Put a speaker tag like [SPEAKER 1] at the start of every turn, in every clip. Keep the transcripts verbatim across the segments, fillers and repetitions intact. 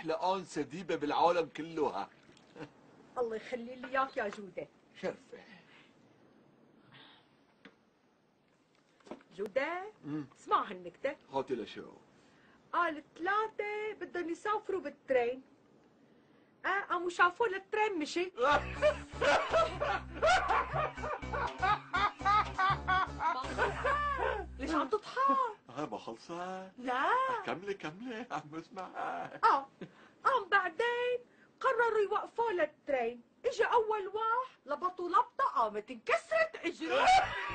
[SPEAKER 1] احلى انثى ديبه بالعالم كلها.
[SPEAKER 2] الله يخلي لي اياك يا جوده.
[SPEAKER 1] شرفه.
[SPEAKER 2] جوده اسمع هالنكته.
[SPEAKER 1] هاتي لشو.
[SPEAKER 2] قال ثلاثه بدهم يسافروا بالترين. اه قاموا شافوا الترين مشي. ليش عم تضحك؟
[SPEAKER 1] ها ما خلصت؟
[SPEAKER 2] لا
[SPEAKER 1] كملي كملي عم بسمعها.
[SPEAKER 2] اه قام بعدين قرروا يوقفوا للترين. اجى اول واحد لبطوا لبطه قامت انكسرت اجره.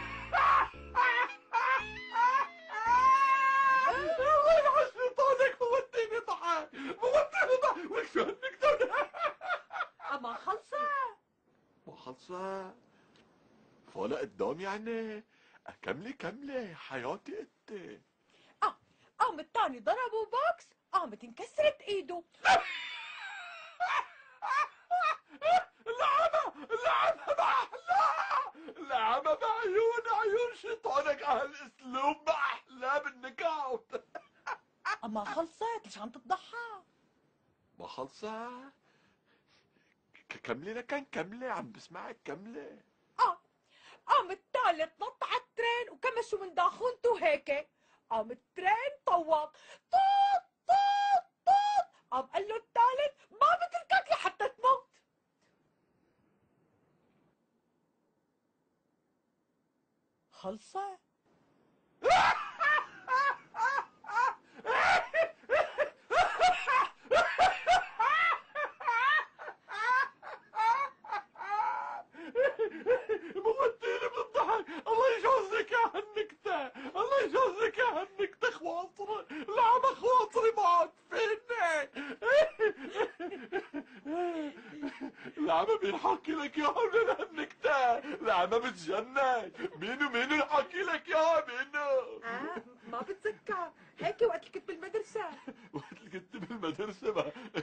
[SPEAKER 1] الله يلعن شيطانك، موتيني ضحك موتيني ضحك. ولك شو هالنكتة؟
[SPEAKER 2] اما خلصت.
[SPEAKER 1] ما خلصت؟ فولا قدام يعني. كملي كملي حياتي انت.
[SPEAKER 2] اه قام الثاني ضربوا بوكس قامت انكسرت ايده.
[SPEAKER 1] اللعبة اللعبة ما أحلى. اللعبة بعيون عيون شيطانك هالاسلوب ما أحلى بالنكاوت.
[SPEAKER 2] اما خلصت ليش عم تضحك؟
[SPEAKER 1] ما خلصت؟ كملي لكن كملي عم بسمعك كملي.
[SPEAKER 2] اه قام الثالث نط على الترين وكمشوا من داخلته هيك. قام الترين طوق طوط طوط طوط. قام قال له الثالث ما بتركك لحتى تموت. خلصت؟
[SPEAKER 1] موتيني بالضحك. الله يجوزك يا هالنكتة، الله يجوزك يا هالنكتة. خواطري لعبة خواطري معك فيني. لعبة مين حكي لك ياها من هالنكتة؟ لعبة بتجنن. مينو مينو حكي لك ياها مينو؟
[SPEAKER 2] اه ما بتذكر هيك وقت اللي كنت بالمدرسة.
[SPEAKER 1] وقت اللي كنت بالمدرسة ما